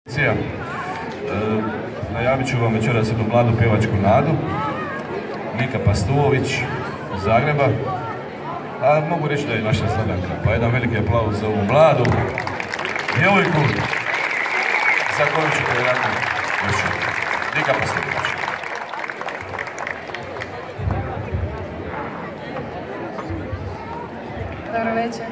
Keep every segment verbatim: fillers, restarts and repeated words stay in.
E, najavit ću vam večeras jednu mladu pjevačku nadu, Nika Pastulović iz Zagreba, a mogu reći da je naša Sladanka, pa jedan veliki aplauz za ovu mladu djevojku za koju ćete vjerojatno još Nika Pastulović. Dobro večer.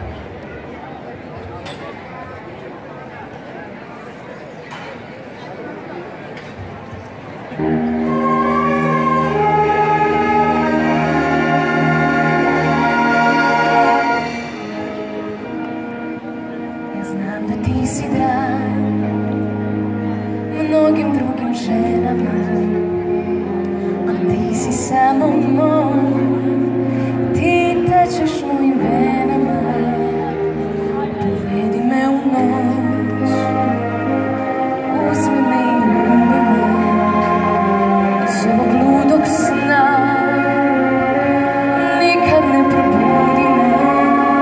Ja znam da ti si drag mnogim drugim ženama, a ti si samo moj, ti tečeš mojim venama. Povedi me u noć, uzmi me i ljubi me iz ovog ludog sna, nikad ne probudi me,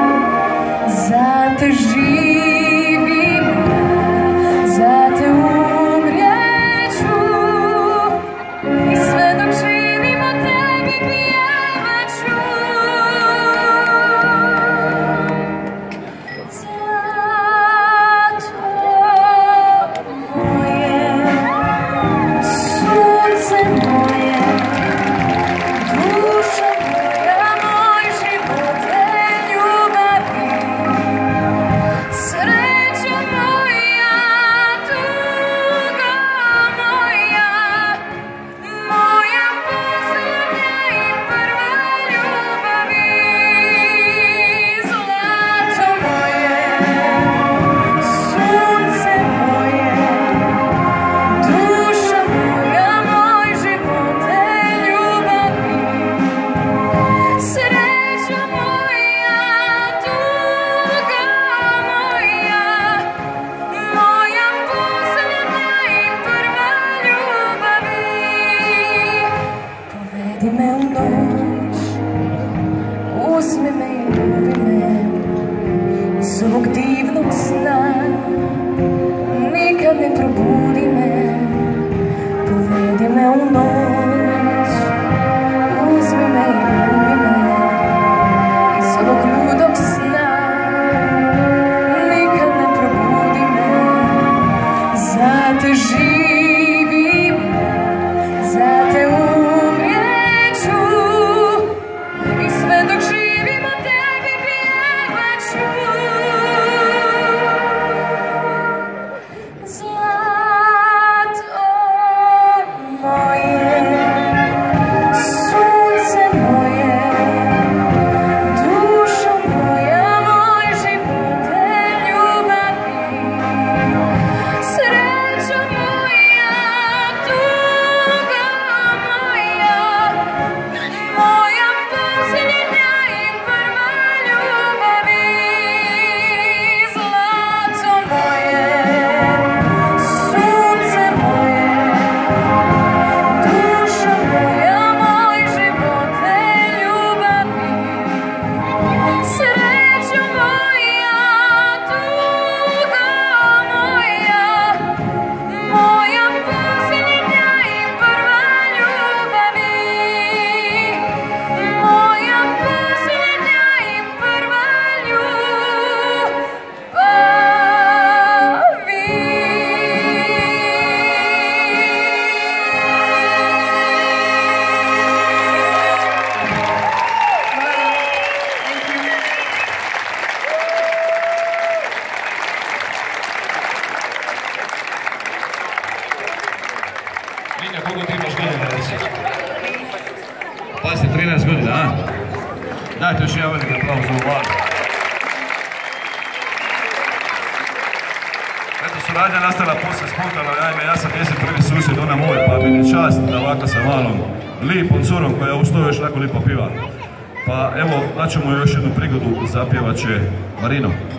za te živim, za te umrijeću i sve dok živim o tebi pjevat ću. Zlato moje, sunce moje, duša moja, moj život je ljubavi. Sreća moja, tuga moja, moja posljednja i prva ljubavi. Zlato moje, sunce moje, duša moja, moj život je ljubavi. Sreća moja, tuga moja, moja posljednja i prva ljubavi. Povedi me u noć, uzmi me i ljubi me iz ovog divnog sna, nikad ne probudi me. Povedi me u noć, uzmi me i ljubi me iz ovog ludog sna, nikad ne probudi me, za te živim, za te umrijeću i sve dok živim o tebi pjevat ću. Zlato moje, sunce moje, duša moja, moj život je ljubavi. Sreća moja, tuga moja, moja posljednja i prva ljubavi. Zlato moje, sunce moje, duša moja, moj život je ljubavi. Sreća moja, tuga moja, moja posljednja i prva ljubavi. Moja posljednja i prva ljubavi. Nika, koliko ti imaš godina, reci? Pazite, trinaest godina, a? Dajte još jedan veliki aplauz za ovu mladu. Eto, suradnja nastala posle spontano, naime, ja sam njezin prvi susjed, ona moj, pa mi je čast da ovako sa malom, lipom curom koja uz to još tako lipo piva. Pa evo, daćemo još jednu prigodu, zapjevat će Marino.